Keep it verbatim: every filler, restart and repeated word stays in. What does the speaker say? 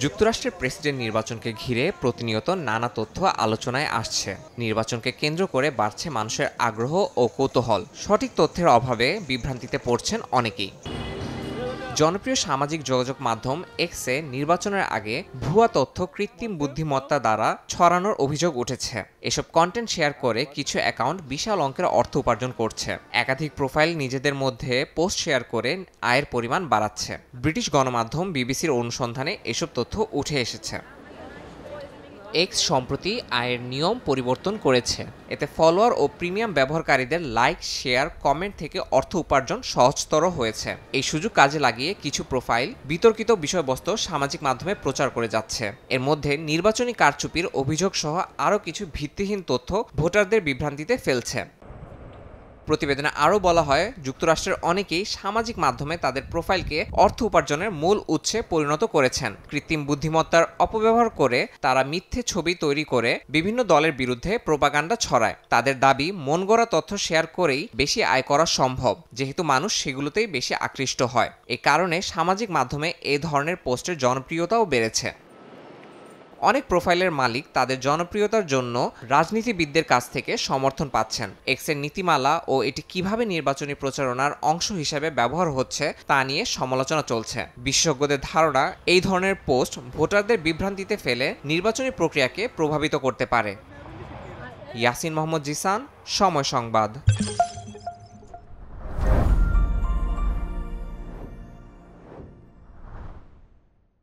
যুক্তরাষ্ট্রের প্রেসিডেন্ট নির্বাচনকে ঘিরে প্রতিনিয়ত নানা তথ্য আলোচনায় আসছে। নির্বাচনকে কেন্দ্র করে বাড়ছে মানুষের আগ্রহ ও কৌতূহল। সঠিক তথ্যের অভাবে বিভ্রান্তিতে পড়ছেন অনেকেই। জনপ্রিয় সামাজিক যোগাযোগ মাধ্যম এক্সে নির্বাচনের আগে ভুয়া তথ্য কৃত্রিম বুদ্ধিমত্তা দ্বারা ছড়ানোর অভিযোগ উঠেছে। এসব কন্টেন্ট শেয়ার করে কিছু অ্যাকাউন্ট বিশাল অঙ্কের অর্থ উপার্জন করছে। একাধিক প্রোফাইল নিজেদের মধ্যে পোস্ট শেয়ার করে আয়ের পরিমাণ বাড়াচ্ছে। ব্রিটিশ গণমাধ্যম বিবিসির অনুসন্ধানে এসব তথ্য উঠে এসেছে। এক্স সম্প্রতি আয়ের নিয়ম পরিবর্তন করেছে। এতে ফলোয়ার ও প্রিমিয়াম ব্যবহারকারীদের লাইক, শেয়ার, কমেন্ট থেকে অর্থ উপার্জন সহজতর হয়েছে। এই সুযোগ কাজে লাগিয়ে কিছু প্রোফাইল বিতর্কিত বিষয়বস্তু সামাজিক মাধ্যমে প্রচার করে যাচ্ছে। এর মধ্যে নির্বাচনী কারচুপির অভিযোগ সহ আরও কিছু ভিত্তিহীন তথ্য ভোটারদের বিভ্রান্তিতে ফেলছে। প্রতিবেদনে আরও বলা হয়, যুক্তরাষ্ট্রের অনেকেই সামাজিক মাধ্যমে তাদের প্রোফাইলকে অর্থ উপার্জনের মূল উৎসে পরিণত করেছেন। কৃত্রিম বুদ্ধিমত্তার অপব্যবহার করে তারা মিথ্যে ছবি তৈরি করে বিভিন্ন দলের বিরুদ্ধে প্রোপাগান্ডা ছড়ায়। তাদের দাবি, মন গড়া তথ্য শেয়ার করেই বেশি আয় করা সম্ভব, যেহেতু মানুষ সেগুলোতেই বেশি আকৃষ্ট হয়। এ কারণে সামাজিক মাধ্যমে এ ধরনের পোস্টের জনপ্রিয়তাও বেড়েছে। অনেক প্রোফাইলের মালিক তাদের জনপ্রিয়তার জন্য রাজনীতিবিদদের কাছ থেকে সমর্থন পাচ্ছেন। এক্সের নীতিমালা ও এটি কিভাবে নির্বাচনী প্রচারণার অংশ হিসেবে ব্যবহার হচ্ছে তা নিয়ে সমালোচনা চলছে। বিশেষজ্ঞদের ধারণা, এই ধরনের পোস্ট ভোটারদের বিভ্রান্তিতে ফেলে নির্বাচনী প্রক্রিয়াকে প্রভাবিত করতে পারে। ইয়াসিন মোহাম্মদ জিসান, সময় সংবাদ।